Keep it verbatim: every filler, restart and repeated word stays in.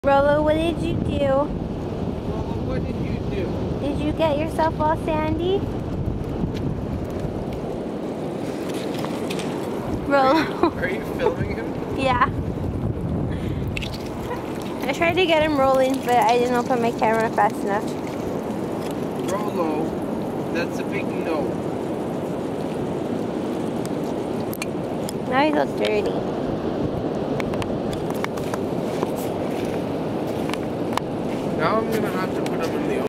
Rolo, what did you do? Rolo, what did you do? Did you get yourself all sandy? Rolo. Are you, are you filming him? Yeah. I tried to get him rolling, but I didn't open my camera fast enough. Rolo, that's a big no. Now he's all dirty. Now I'm gonna have to put him in the